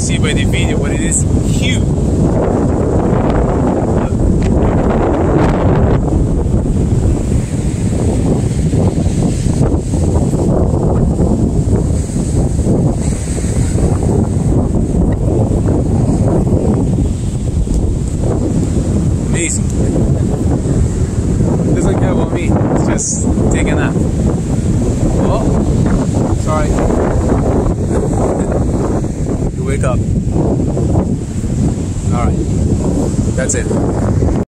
see by the video, but it is huge. Amazing. Doesn't care about me. It's just taking a nap. Oh, sorry. You wake up. All right. That's it.